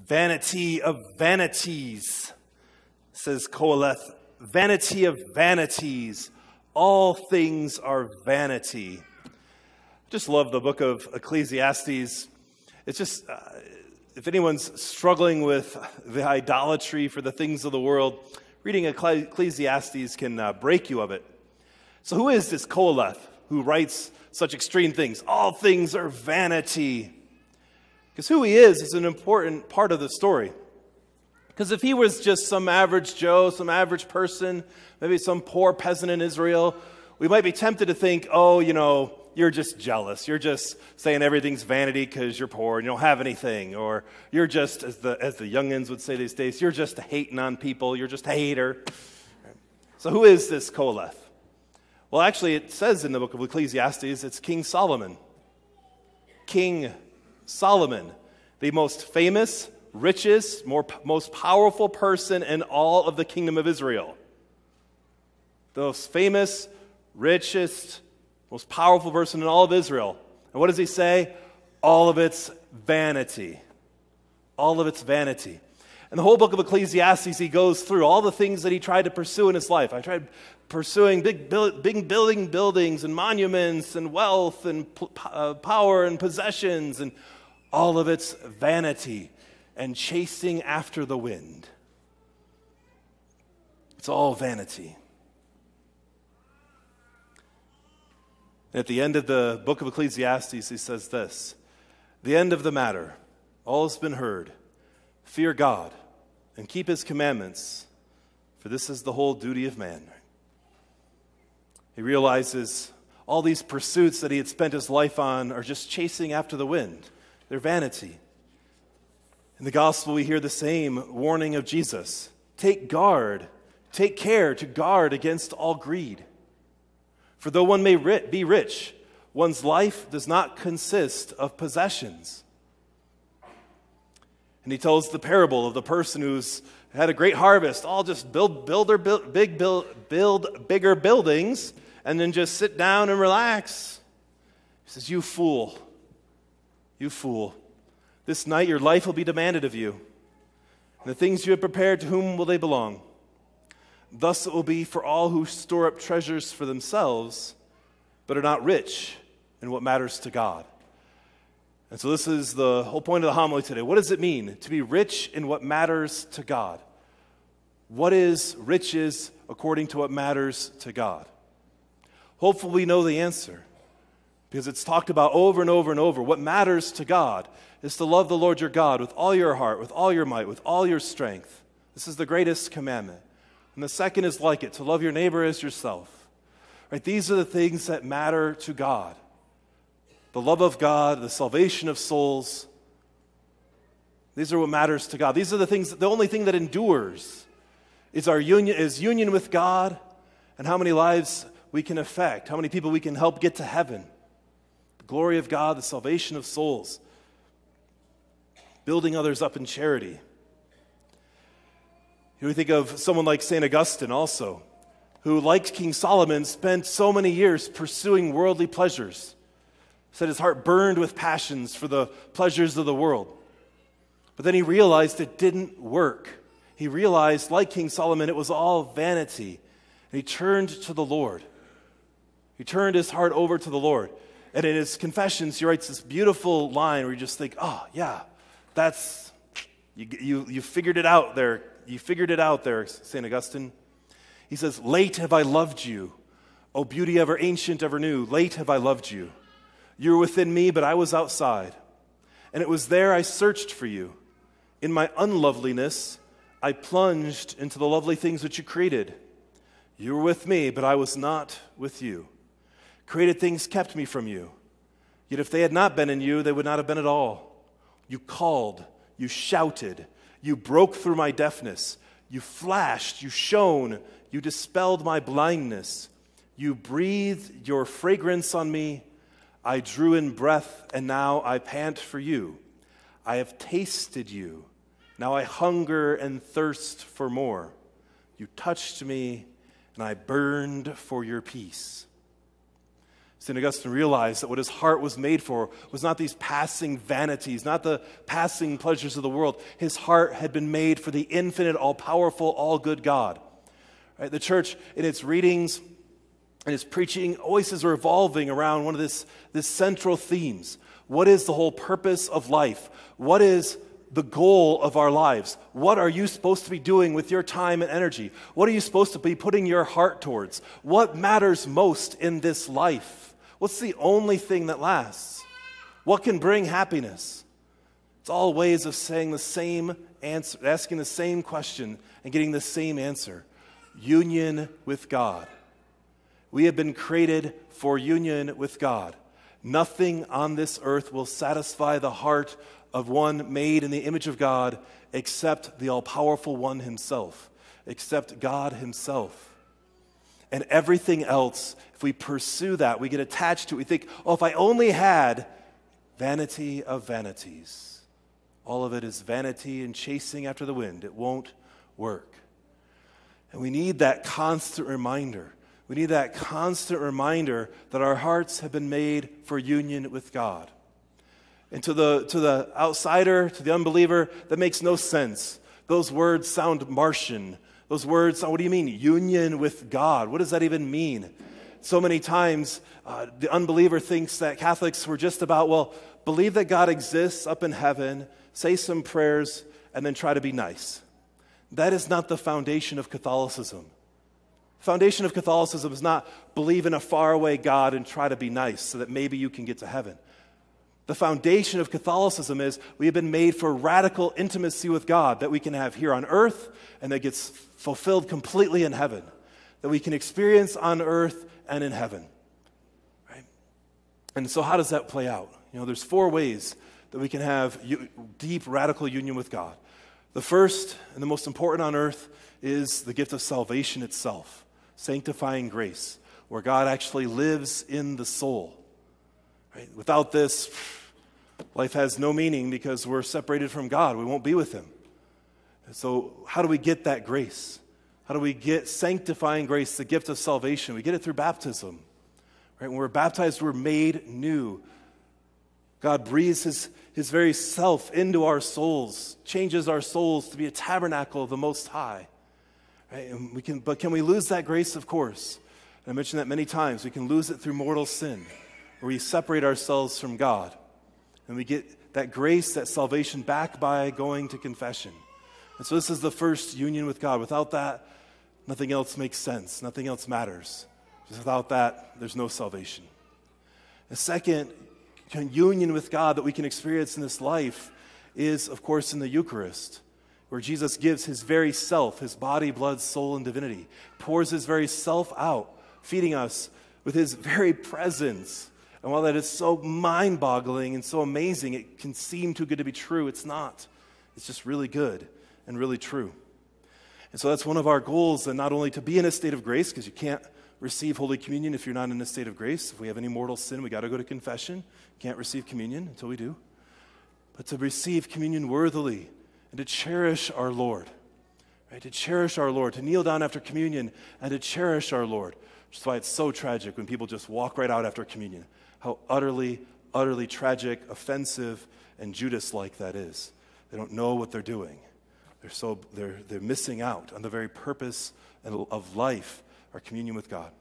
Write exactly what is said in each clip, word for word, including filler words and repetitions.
Vanity of vanities, says Koheleth. Vanity of vanities. All things are vanity. I just love the book of Ecclesiastes. It's just, uh, if anyone's struggling with the idolatry for the things of the world, reading Ecclesiastes can uh, break you of it. So who is this Koheleth who writes such extreme things? All things are vanity. Because who he is is an important part of the story. Because if he was just some average Joe, some average person, maybe some poor peasant in Israel, we might be tempted to think, oh, you know, you're just jealous. You're just saying everything's vanity because you're poor and you don't have anything. Or you're just, as the as the youngins would say these days, you're just hating on people. You're just a hater. So who is this Koheleth? Well, actually, it says in the book of Ecclesiastes, it's King Solomon. King Solomon, the most famous, richest, more, most powerful person in all of the kingdom of Israel. The most famous, richest, most powerful person in all of Israel. And what does he say? All of it's vanity. All of it's vanity. And the whole book of Ecclesiastes, he goes through all the things that he tried to pursue in his life. I tried pursuing big, big building buildings and monuments and wealth and uh, power and possessions, and all of it's vanity and chasing after the wind. It's all vanity. At the end of the book of Ecclesiastes, he says this: the end of the matter, all has been heard. Fear God and keep his commandments, for this is the whole duty of man. He realizes all these pursuits that he had spent his life on are just chasing after the wind. They're vanity. In the gospel, we hear the same warning of Jesus. Take guard, take care to guard against all greed. For though one may be rich, one's life does not consist of possessions. And he tells the parable of the person who's had a great harvest. All just build, build, their build, big, build, build bigger buildings, and then just sit down and relax. He says, "You fool, you fool! This night your life will be demanded of you, and the things you have prepared, to whom will they belong? Thus it will be for all who store up treasures for themselves, but are not rich in what matters to God." And so this is the whole point of the homily today. What does it mean to be rich in what matters to God? What is riches according to what matters to God? Hopefully we know the answer, because it's talked about over and over and over. What matters to God is to love the Lord your God with all your heart, with all your might, with all your strength. This is the greatest commandment. And the second is like it, to love your neighbor as yourself. Right? These are the things that matter to God. The love of God, the salvation of souls. These are what matters to God. These are the things, the only thing that endures is our union, is union with God, and how many lives we can affect, how many people we can help get to heaven. The glory of God, the salvation of souls. Building others up in charity. Here we think of someone like Saint Augustine also, who, like King Solomon, spent so many years pursuing worldly pleasures. Said his heart burned with passions for the pleasures of the world. But then he realized it didn't work. He realized, like King Solomon, it was all vanity. And he turned to the Lord. He turned his heart over to the Lord. And in his Confessions, he writes this beautiful line where you just think, oh, yeah, that's, you, you, you figured it out there. You figured it out there, Saint Augustine. He says, "Late have I loved you, O beauty ever ancient, ever new. Late have I loved you. You were within me, but I was outside. And it was there I searched for you. In my unloveliness, I plunged into the lovely things which you created. You were with me, but I was not with you. Created things kept me from you. Yet if they had not been in you, they would not have been at all. You called, you shouted, you broke through my deafness. You flashed, you shone, you dispelled my blindness. You breathed your fragrance on me. I drew in breath, and now I pant for you. I have tasted you. Now I hunger and thirst for more. You touched me, and I burned for your peace." Saint Augustine realized that what his heart was made for was not these passing vanities, not the passing pleasures of the world. His heart had been made for the infinite, all-powerful, all-good God. Right? The church, in its readings and its preaching, always is revolving around one of this, this central themes. What is the whole purpose of life? What is the goal of our lives? What are you supposed to be doing with your time and energy? What are you supposed to be putting your heart towards? What matters most in this life? What's the only thing that lasts? What can bring happiness? It's all ways of saying the same answer, asking the same question and getting the same answer. Union with God. We have been created for union with God. Nothing on this earth will satisfy the heart of one made in the image of God except the all-powerful one himself, except God himself. And everything else, if we pursue that, we get attached to it. We think, oh, if I only had vanity of vanities. All of it is vanity and chasing after the wind. It won't work. And we need that constant reminder. We need that constant reminder that our hearts have been made for union with God. And to the, to the outsider, to the unbeliever, that makes no sense. Those words sound Martian. Those words, what do you mean? Union with God. What does that even mean? So many times, uh, the unbeliever thinks that Catholics were just about, well, believe that God exists up in heaven, say some prayers, and then try to be nice. That is not the foundation of Catholicism. The foundation of Catholicism is not believe in a faraway God and try to be nice so that maybe you can get to heaven. The foundation of Catholicism is we have been made for radical intimacy with God that we can have here on earth and that gets fulfilled completely in heaven, that we can experience on earth and in heaven. Right? And so how does that play out? You know, there's four ways that we can have u- deep, radical union with God. The first and the most important on earth is the gift of salvation itself, sanctifying grace, where God actually lives in the soul. Right? Without this, life has no meaning because we're separated from God. We won't be with him. And so how do we get that grace? How do we get sanctifying grace, the gift of salvation? We get it through baptism. Right? When we're baptized, we're made new. God breathes his, his very self into our souls, changes our souls to be a tabernacle of the Most High. Right? And we can, but can we lose that grace? Of course. And I mentioned that many times. We can lose it through mortal sin, where we separate ourselves from God. And we get that grace, that salvation back by going to confession. And so this is the first union with God. Without that, nothing else makes sense. Nothing else matters. Without that, there's no salvation. The second union with God that we can experience in this life is, of course, in the Eucharist, where Jesus gives his very self, his body, blood, soul, and divinity, pours his very self out, feeding us with his very presence. And while that is so mind-boggling and so amazing, it can seem too good to be true. It's not. It's just really good and really true. And so that's one of our goals, and not only to be in a state of grace, because you can't receive Holy Communion if you're not in a state of grace. If we have any mortal sin, we got to go to confession. Can't receive communion until we do. But to receive communion worthily and to cherish our Lord. Right? To cherish our Lord, to kneel down after communion and to cherish our Lord. Which is why it's so tragic when people just walk right out after communion. How utterly, utterly tragic, offensive, and Judas-like that is. They don't know what they're doing. They're so they're they're missing out on the very purpose of life, our communion with God.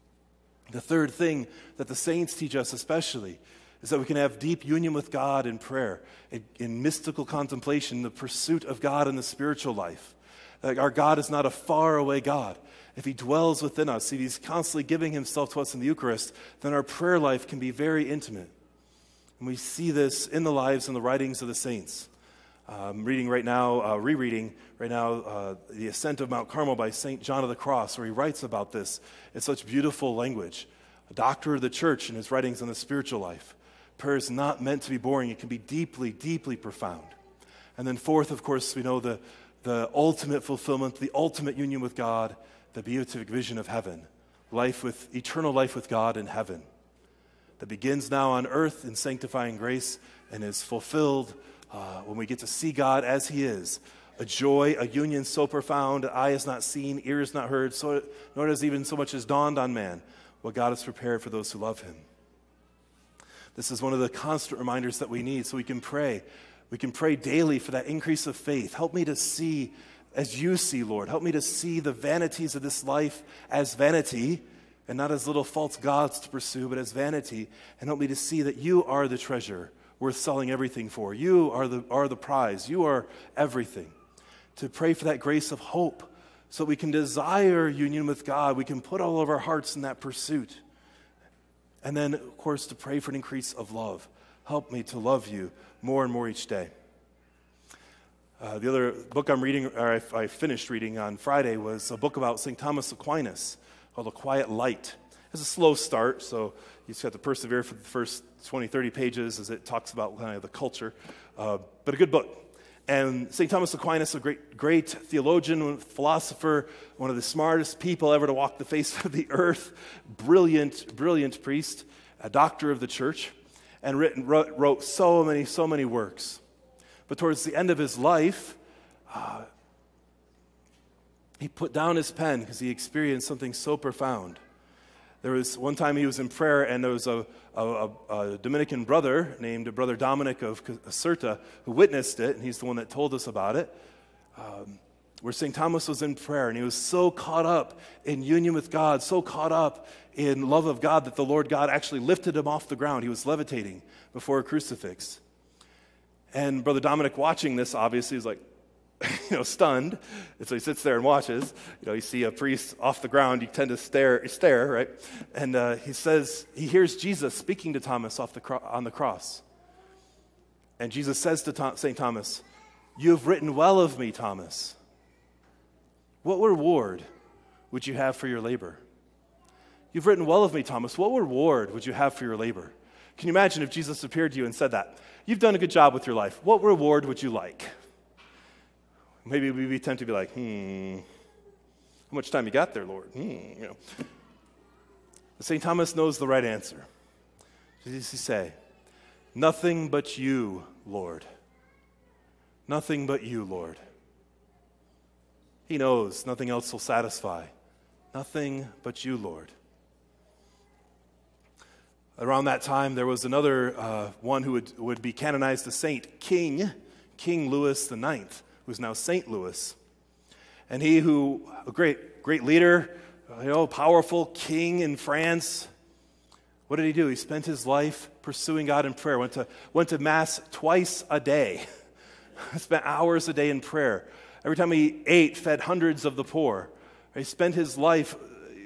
The third thing that the saints teach us especially is that we can have deep union with God in prayer, in, in mystical contemplation, the pursuit of God in the spiritual life. Like our God is not a faraway God. If he dwells within us, if he's constantly giving himself to us in the Eucharist, then our prayer life can be very intimate. And we see this in the lives and the writings of the saints. I'm reading right now, uh, rereading right now, uh, The Ascent of Mount Carmel by Saint John of the Cross, where he writes about this in such beautiful language. A doctor of the church in his writings on the spiritual life. Prayer is not meant to be boring. It can be deeply, deeply profound. And then fourth, of course, we know the, the ultimate fulfillment, the ultimate union with God, the beatific vision of heaven. Life with, eternal life with God in heaven. That begins now on earth in sanctifying grace and is fulfilled Uh, when we get to see God as he is, a joy, a union so profound, eye has not seen, ear has not heard, so, nor has even so much as dawned on man what God has prepared for those who love him. This is one of the constant reminders that we need so we can pray. We can pray daily for that increase of faith. Help me to see as you see, Lord. Help me to see the vanities of this life as vanity and not as little false gods to pursue, but as vanity. And help me to see that you are the treasure worth selling everything for. You are the, are the prize. You are everything. To pray for that grace of hope so we can desire union with God. We can put all of our hearts in that pursuit. And then, of course, to pray for an increase of love. Help me to love you more and more each day. Uh, the other book I'm reading, or I, I finished reading on Friday, was a book about Saint Thomas Aquinas called A Quiet Light. It's a slow start, so you just have to persevere for the first twenty, thirty pages as it talks about kind of the culture, uh, but a good book. And Saint Thomas Aquinas, a great, great theologian, philosopher, one of the smartest people ever to walk the face of the earth, brilliant, brilliant priest, a doctor of the church, and written, wrote, wrote so many, so many works. But towards the end of his life, uh, he put down his pen because he experienced something so profound. There was one time he was in prayer, and there was a, a, a Dominican brother named Brother Dominic of Caserta who witnessed it, and he's the one that told us about it, um, where Saint Thomas was in prayer, and he was so caught up in union with God, so caught up in love of God that the Lord God actually lifted him off the ground. He was levitating before a crucifix. And Brother Dominic, watching this, obviously, is like, you know, stunned. And so he sits there and watches. You know, you see a priest off the ground, you tend to stare, stare, right? And uh, he says, he hears Jesus speaking to Thomas off the cro- on the cross. And Jesus says to Tom- Saint Thomas, "You have written well of me, Thomas. What reward would you have for your labor? You've written well of me, Thomas. What reward would you have for your labor?" Can you imagine if Jesus appeared to you and said that? "You've done a good job with your life. What reward would you like?" Maybe we'd be tempted to be like, hmm, how much time you got there, Lord? Hmm, you know. Saint Thomas knows the right answer. What does he say? "Nothing but you, Lord. Nothing but you, Lord." He knows nothing else will satisfy. Nothing but you, Lord. Around that time, there was another uh, one who would, would be canonized a saint, King, King Louis the Ninth, who's now Saint Louis. And he who, a great, great leader, you know, powerful king in France, what did he do? He spent his life pursuing God in prayer, went to, went to Mass twice a day, spent hours a day in prayer. Every time he ate, fed hundreds of the poor. He spent his life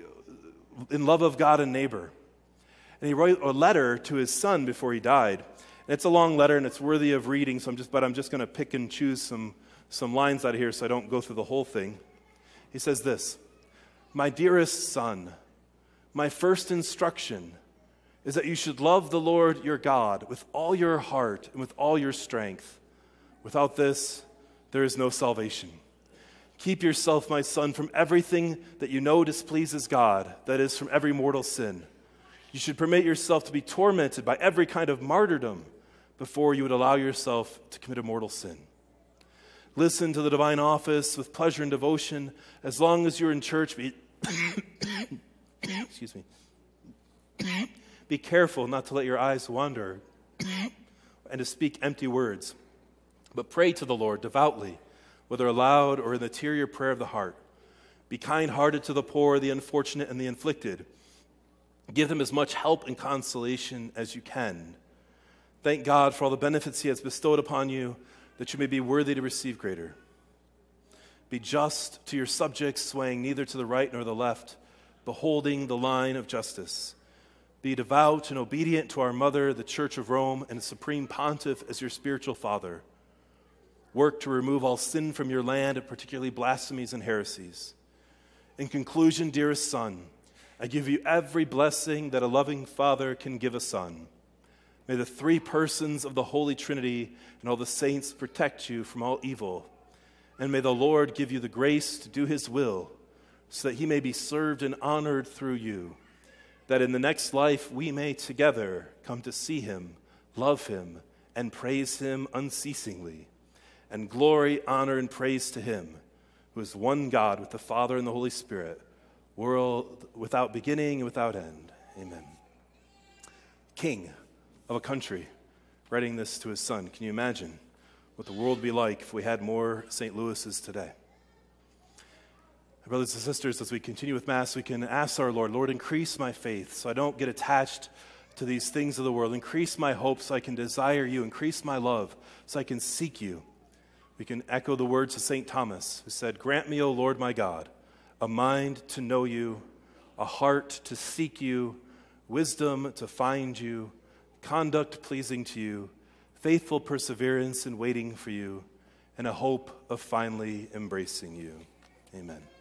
in love of God and neighbor. And he wrote a letter to his son before he died. And it's a long letter, and it's worthy of reading, so I'm just, but I'm just going to pick and choose some, some lines out of here so I don't go through the whole thing. He says this, "My dearest son, my first instruction is that you should love the Lord your God with all your heart and with all your strength. Without this, there is no salvation. Keep yourself, my son, from everything that you know displeases God, that is, from every mortal sin. You should permit yourself to be tormented by every kind of martyrdom before you would allow yourself to commit a mortal sin. Listen to the divine office with pleasure and devotion as long as you're in church. Be, excuse me. Be careful not to let your eyes wander and to speak empty words, but pray to the Lord devoutly, whether aloud or in the interior prayer of the heart. Be kind-hearted to the poor, the unfortunate, and the afflicted. Give them as much help and consolation as you can. Thank God for all the benefits he has bestowed upon you, that you may be worthy to receive greater. Be just to your subjects, swaying neither to the right nor the left, but holding the line of justice. Be devout and obedient to our mother, the Church of Rome, and the Supreme Pontiff as your spiritual father. Work to remove all sin from your land, and particularly blasphemies and heresies. In conclusion, dearest son, I give you every blessing that a loving father can give a son. May the three persons of the Holy Trinity and all the saints protect you from all evil. And may the Lord give you the grace to do his will, so that he may be served and honored through you, that in the next life we may together come to see him, love him, and praise him unceasingly. And glory, honor, and praise to him, who is one God with the Father and the Holy Spirit, world without beginning and without end. Amen. King of a country writing this to his son. Can you imagine what the world would be like if we had more Saint Louis's today? Brothers and sisters, as we continue with Mass, we can ask our Lord, Lord, increase my faith so I don't get attached to these things of the world. Increase my hope so I can desire you. Increase my love so I can seek you. We can echo the words of Saint Thomas, who said, grant me, O Lord my God, a mind to know you, a heart to seek you, wisdom to find you, conduct pleasing to you, faithful perseverance in waiting for you, and a hope of finally embracing you. Amen.